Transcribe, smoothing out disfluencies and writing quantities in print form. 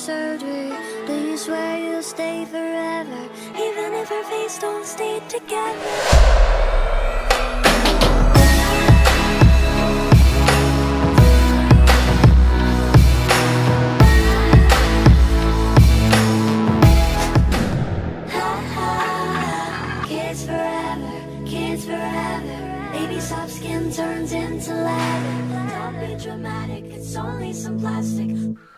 surgery. Do you swear you'll stay forever, even if our faces don't stay together? Kids forever. Baby soft skin turns into leather. Don't be dramatic, it's only some plastic.